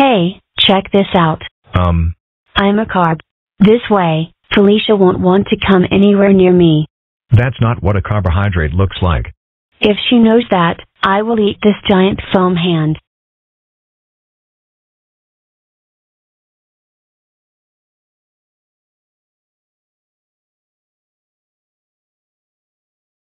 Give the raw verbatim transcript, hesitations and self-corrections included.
Hey, check this out. Um. I'm a carb. This way, Felicia won't want to come anywhere near me. That's not what a carbohydrate looks like. If she knows that, I will eat this giant foam hand.